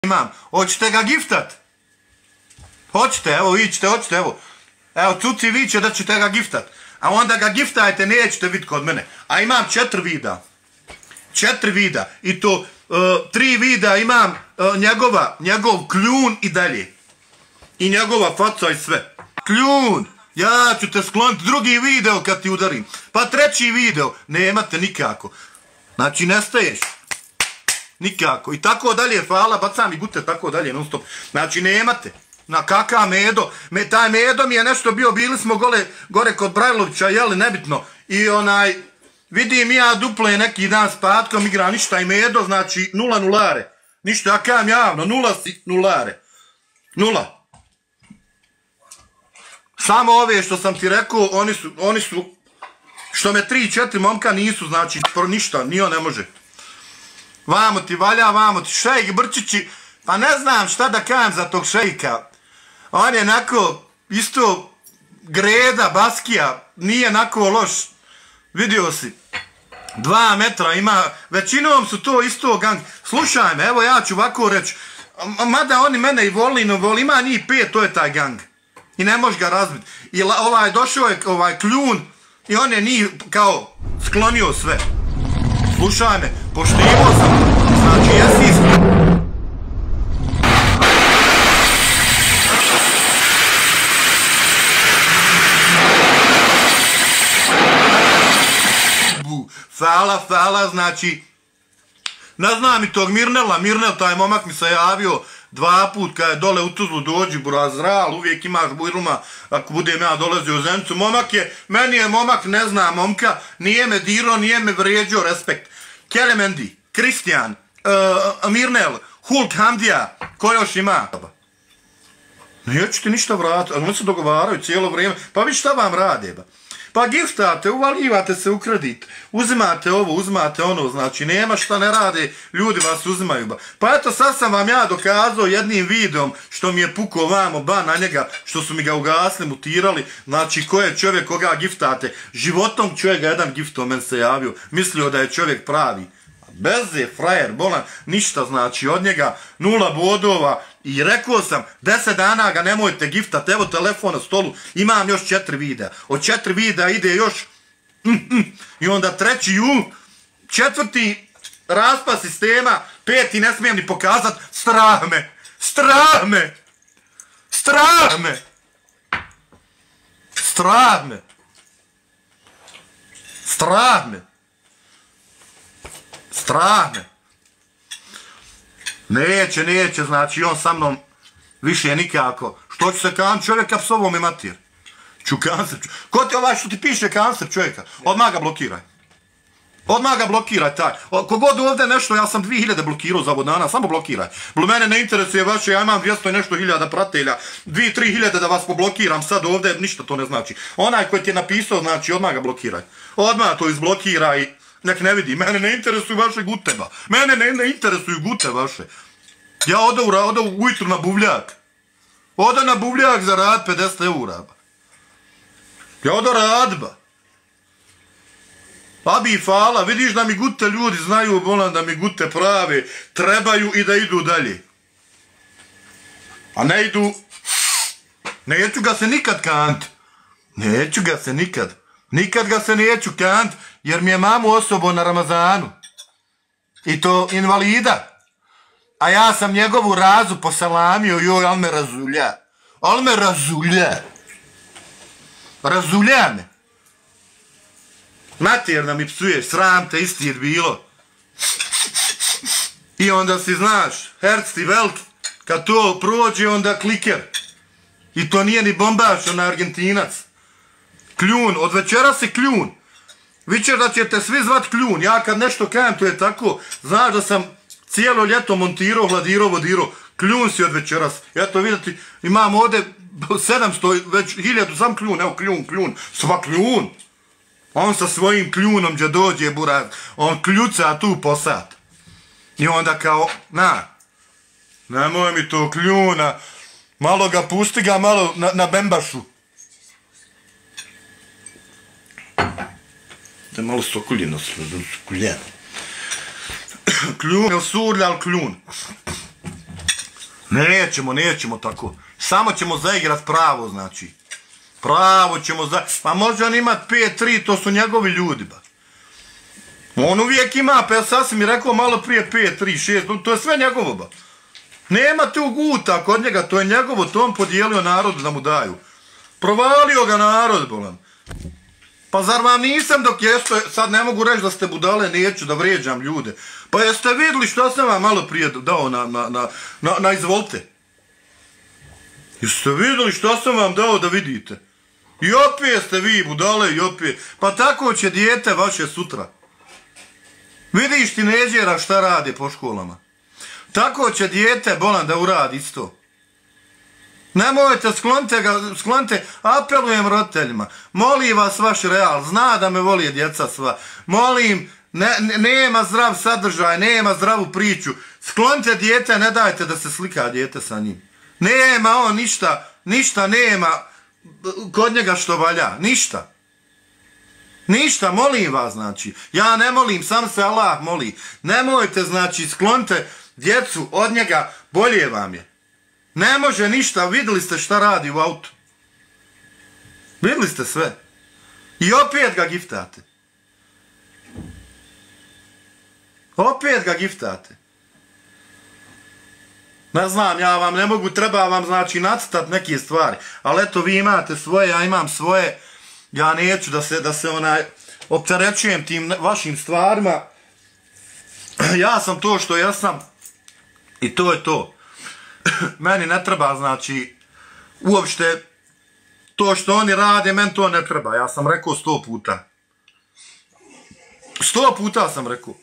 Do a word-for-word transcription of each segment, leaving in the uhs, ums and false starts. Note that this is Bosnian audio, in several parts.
imam. Hoćete ga giftat? Hoćete, evo ićete, hoćete, evo. Evo, Cuci viće da ćete ga giftat. A onda ga giftajte, nećete vidjeti kod mene. A imam četiri vida. Četiri vida. I to uh, tri vida imam uh, njegova, njegov kljun i dalje. I njegova faca i sve. Kljun! Ja ću te skloniti drugi video kad ti udarim. Pa treći video. Nemate nikako. Znači, nestaješ. Nikako. I tako dalje, hvala, bacam i gute, tako dalje, non stop. Znači, nemate. Na kakav medo. Me, taj medo mi je nešto bio, bili smo gole, gore kod Brajlovića, jeli, nebitno. I onaj, vidim ja duple neki dan s Patkom, igra ništa i medo, znači, nula nulare. Ništa, ja kam javno, nula si nulare. Nula. Samo ove što sam ti rekao, oni su, oni su, što me tri, četiri momka nisu, znači, ništa, nijo ne može. Vamo ti valja, vamo ti, šejk Brčići, pa ne znam šta da kajem za tog šejka. On je onako, isto, greda, baskija, nije onako loš. Vidio si, dva metra ima, većinom su to isto gang. Slušaj me, evo ja ću ovako reći, mada oni mene i voli, no voli, ima njih pet, to je taj gang. I ne možeš ga razbiti. I ovaj, došao je ovaj kljun i on je njih kao sklonio sve. Slušaj me, poštivo sam, znači jesi isklon. Fala, fala, znači, ne znam i tog Mirnela, Mirnel, taj momak mi se javio dva put kad je dole u Tuzlu dođi, burazral, uvijek imaš bujruma ako budem ja dolazio u Zenicu. Momak je, meni je momak, ne zna momka, nije me dirao, nije me vrijeđio, respekt. Kelemendi, Kristijan, uh, Mirnel, Hulk Hamdija, ko još ima? Neću ti ništa vratiti, ali oni se dogovaraju cijelo vrijeme, pa vi šta vam rade, ba? Pa giftate, uvaljivate se u kredit, uzimate ovo, uzimate ono, znači nema šta ne rade, ljudi vas uzimaju. Ba. Pa eto sad sam vam ja dokazao jednim videom što mi je pukao vamo ba na njega, što su mi ga ugasli, mutirali, znači ko je čovjek koga giftate, životom čovjek jedan giftom men se javio, mislio da je čovjek pravi. Bez je frajer, bolan, ništa znači od njega, nula bodova i rekao sam, deset dana ga nemojte giftat, evo telefon na stolu, imam još četiri videa, od četiri videa ide još, mm, mm, i onda treći ju, četvrti raspad sistema, peti ne smijem ni pokazat, strah me, strah me, strah me, strah me, strah me. Strah me. Neće, neće, znači on sa mnom više nikako. Što ću se kan čovjeka psovom i matir? Ću kancer. Ko ti ovaj što ti piše kancer čovjeka? Odmah ga blokiraj. Odmah ga blokiraj taj. Kogod ovdje nešto, ja sam dvije hiljade blokirao za vodana, samo blokiraj. Mene ne interesuje vaše, ja imam dvjesto i nešto hiljada pratelja, dvije tri hiljade da vas poblokiram sad ovdje, ništa to ne znači. Onaj koji ti je napisao, znači odmah ga blokiraj. Odmah to izblokiraj. Nek ne vidi, mene ne interesuju vaše gute, ba. Mene ne, ne interesuju gute vaše. Ja odo, odo ujutru na buvljak. Odo na buvljak za rad pedeset eura, ba. Ja odo rad, ba. Abi i fala, vidiš da mi gute ljudi znaju, bolan, da mi gute prave, trebaju i da idu dalje. A ne idu, neću ga se nikad kant. Neću ga se nikad. Nikad ga se neću kant, jer mi je mamu osobo na Ramazanu. I to invalida. A ja sam njegovu razu posalamio, joj, al me razulja. Al me razulja. Razulja me. Materna mi psuješ, sram te, isti je bilo. I onda si znaš, herc ti veliki, kad to prođe, onda kliker. I to nije ni bombaš, ona Argentinac. Kljun, od večera si kljun. Vi će da ćete svi zvat kljun. Ja kad nešto kajem, to je tako. Znaš da sam cijelo ljeto montirao, hladirao, vodirao. Kljun si od večeras. Eto vidjeti, imam ovdje sedamsto, već hiljadu, sam kljun. Evo kljun, kljun. Sva kljun. On sa svojim kljunom gdje dođe, burak. On kljuca tu po sat. I onda kao, na. Nemoj mi to kljuna. Malo ga pusti ga, malo na, na bembašu. Da malo sokuljeno, sokuljeno. Kljun, ili surlja, ali kljun. Nećemo, nećemo tako. Samo ćemo zaigrat pravo, znači. Pravo ćemo za... Pa može on imat pet tri, to su njegovi ljudi, ba. On uvijek ima, pa ja sasvim mi rekao malo prije pet tri šest, to je sve njegovo, ba. Nema tu guta kod njega, to je njegovo, to on podijelio narodu da mu daju. Provalio ga narod, bolan. Pa zar vam nisam dok jeste, sad ne mogu reći da ste budale, neću da vrijeđam ljude. Pa jeste vidjeli što sam vam malo prije dao na, na, na, na, na izvolite? Jeste vidjeli što sam vam dao da vidite? I opet ste vi budale i opet. Pa tako će dijete vaše sutra. Vidiš ti neđera šta rade po školama. Tako će dijete bolan da uradi isto. Nemojte, sklonite ga, sklonite, apelujem roditeljima. Molim vas vaš real, zna da me voli djeca sva. Molim, ne, ne, nema zdrav sadržaj, nema zdravu priču. Sklonite dijete, ne dajte da se slika dijete sa njim. Nema on ništa, ništa nema kod njega što valja, ništa. Ništa, molim vas, znači. Ja ne molim, sam se Allah moli. Nemojte, znači, sklonite djecu od njega, bolje vam je. Ne može ništa, vidjeli ste šta radi u autu. Vidjeli ste sve. I opet ga giftate. Opet ga giftate. Ne znam, ja vam ne mogu, treba vam, znači, nacrtat neke stvari. Ali eto, vi imate svoje, ja imam svoje. Ja neću da se, da se onaj, opterećujem tim vašim stvarima. Ja sam to što ja sam. I to je to. Meni ne treba, znači, uopšte to što oni rade, meni to ne treba. Ja sam rekao sto puta. Sto puta sam rekao.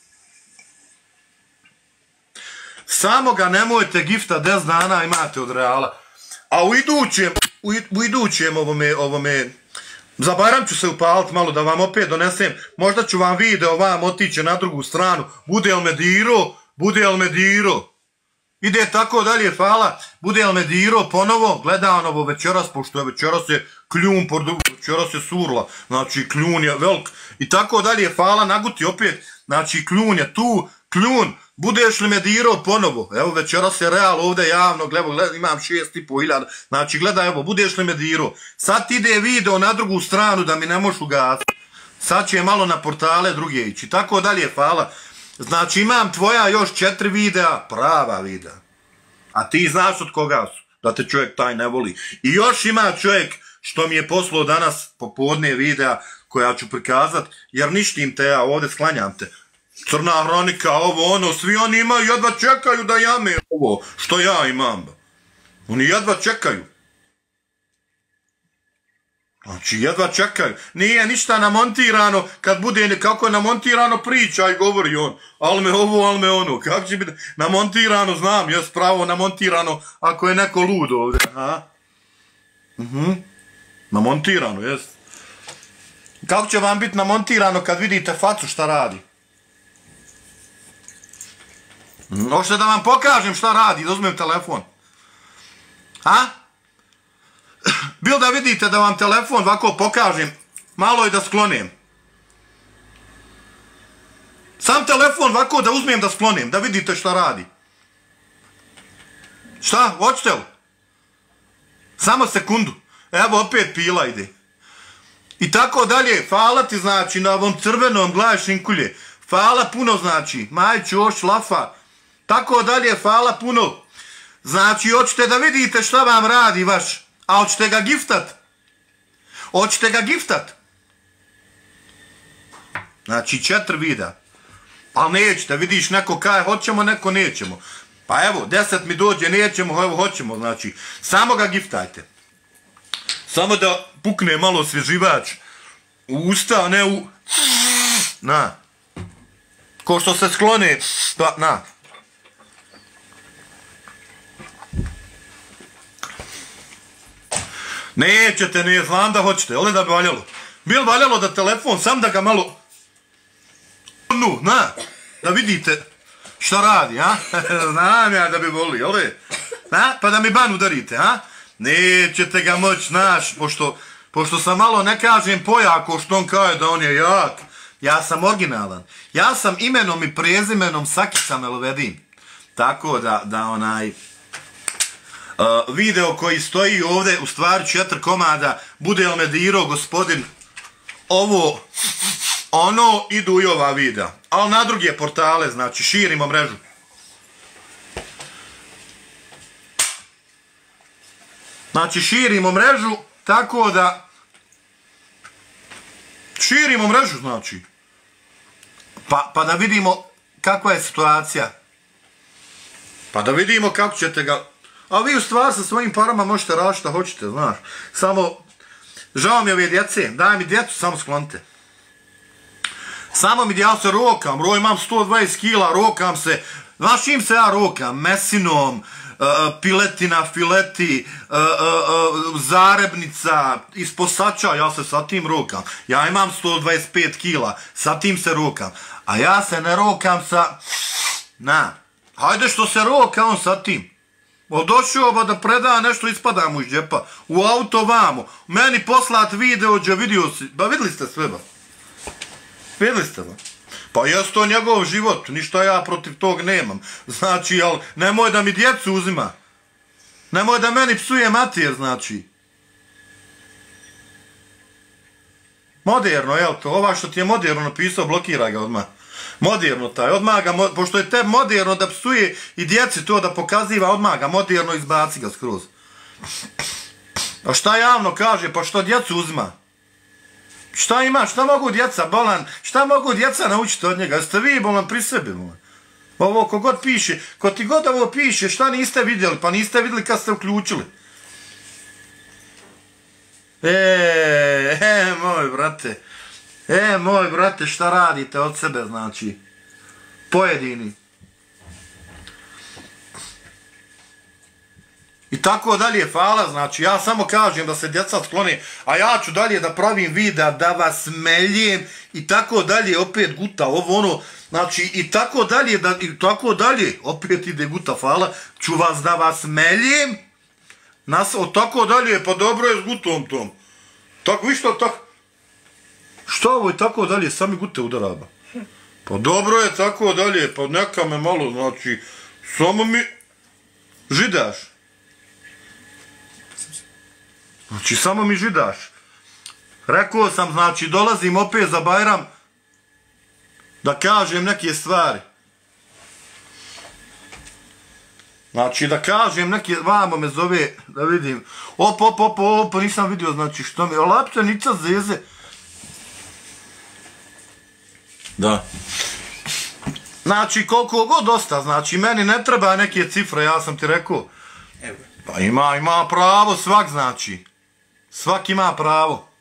Samo ga nemojte gifta, deset dana imate od Reala. A u idućem, u, u idućem ovome, ovome, za Bajram ću se upaliti malo da vam opet donesem. Možda ću vam video vam otići na drugu stranu. Bude li me diro, bude li me diro. Ide tako dalje, hvala, bude li me diro ponovo, gledam ovo večeras, pošto je večeras je kljun, večeras je surla, znači kljun je velik, i tako dalje, hvala, naguti opet, znači kljun je tu, kljun, budeš li me diro ponovo, evo večeras je Real ovdje javno, gledam, gledam, imam šest i po hiljada, znači gledaj, evo, budeš li me diro, sad ide video na drugu stranu da mi ne možeš ugasiti, sad će malo na portale druge ići, tako dalje, hvala. Znači imam tvoja još četiri videa, prava videa. A ti znaš od koga su, da te čovjek taj ne voli. I još ima čovjek što mi je poslao danas popodne videa koja ću prikazat, jer ništim te ja ovdje, sklanjam te. Crna hronika, ovo ono, svi oni imaju, jedva čekaju da jame ovo što ja imam. Oni jedva čekaju. Znači, jedva čekaju. Nije ništa namontirano, kad bude kako je namontirano priča i govori on. Al me ovo, al me ono. Kako će biti namontirano, znam, jes pravo namontirano ako je neko lud ovdje. Aha. Mhm. Namontirano, jes. Kako će vam biti namontirano kad vidite facu šta radi? Hoćete da vam pokažem šta radi, da uzmem telefon. Ha? Bil da vidite da vam telefon ovako pokažem, malo i da sklonem. Sam telefon ovako da uzmem da sklonem, da vidite šta radi. Šta, hoćete li? Samo sekundu. Evo opet pila ide. I tako dalje, hvala ti znači na ovom crvenom gledaj šinkulje. Hvala puno znači, majču, oš, lafa. Tako dalje, hvala puno. Znači, hoćete da vidite šta vam radi vaš. A hoćete ga giftat? Hoćete ga giftat? Znači četiri videa. Ali nećete, vidiš neko kaj, hoćemo, neko nećemo. Pa evo, deset mi dođe, nećemo, evo, hoćemo, znači. Samo ga giftajte. Samo da pukne malo svježivač u usta, a ne u... Na. Ko što se sklone, pa, na. Nećete, ne znam da hoćete, ali da bi valjalo. Bil valjalo da telefon, sam da ga malo... Nu, na, da vidite šta radi, a? Znam ja da bi voli, ali? Na, pa da mi ban udarite, a? Nećete ga moć naš, pošto, pošto sam malo, ne kažem pojako što on kaže da on je jak. Ja sam originalan. Ja sam imenom i prezimenom Sakica Melvedin. Tako da, da onaj... Uh, video koji stoji ovdje, u stvari četiri komada, bude li me dirao gospodin, ovo, ono, idu i ova videa. Ali na druge portale, znači, širimo mrežu. Znači, širimo mrežu, tako da... Širimo mrežu, znači. Pa, pa da vidimo kakva je situacija. Pa da vidimo kako ćete ga... A vi u stvari sa svojim parama možete raditi šta hoćete, znaš. Samo, žao mi ove djece, daj mi djecu, samo sklonite. Samo mi ja se rokam, ro imam sto dvadeset kila, rokam se, znaš čim se ja rokam? Mesinom, uh, piletina, fileti, uh, uh, uh, zarebnica, isposača, ja se sa tim rokam. Ja imam sto dvadeset pet kila, sa tim se rokam. A ja se ne rokam sa... Na, hajde što se roka on sa tim. Došao ba da preda nešto, ispada mu iz džepa. U auto vamo. Meni poslat video, gdje vidio si. Ba vidjeli ste sve ba? Vidjeli ste ba? Pa jes to njegov život. Ništa ja protiv tog nemam. Znači, ali nemoj da mi djecu uzima. Nemoj da meni psuje mater, znači. Moderno, jel to? Ova što ti je moderno napisao, blokira ga odmah. Moderno taj, odmah ga, pošto je te moderno da psuje i djeci to da pokaziva, odmah ga moderno izbaci ga skroz. A šta javno kaže, pa što djecu uzima? Šta ima, šta mogu djeca, bolan, šta mogu djeca naučiti od njega? Jeste vi bolan pri sebi, bolan? Ovo kogod piše, ko ti god ovo piše, šta niste vidjeli, pa niste vidjeli kad ste uključili. Eee, e, moj brate. E, moj brate, šta radite od sebe, znači, pojedini. I tako dalje, hvala, znači, ja samo kažem da se djeca sklone, a ja ću dalje da pravim videa, da vas meljem, i tako dalje, opet guta, ovo ono, znači, i tako dalje, da, i tako dalje, opet ide guta, hvala, ću vas da vas meljem, nas, o tako dalje, pa dobro je s gutom tom. Tako, vi što tako? Šta ovo je tako dalje, sami gute udaraba. Pa dobro je tako dalje, pa neka me malo, znači, samo mi židaš. Znači, samo mi židaš. Rekao sam, znači, dolazim opet za Bajram da kažem neke stvari. Znači, da kažem neke, vamo me zove, da vidim. Op, op, op, op, nisam vidio, znači, što mi, laptenica zeze. Da. Znači, koliko god dosta, znači, meni ne treba neke cifre, ja sam ti rekao. Pa ima, ima pravo svak, znači. Svak ima pravo.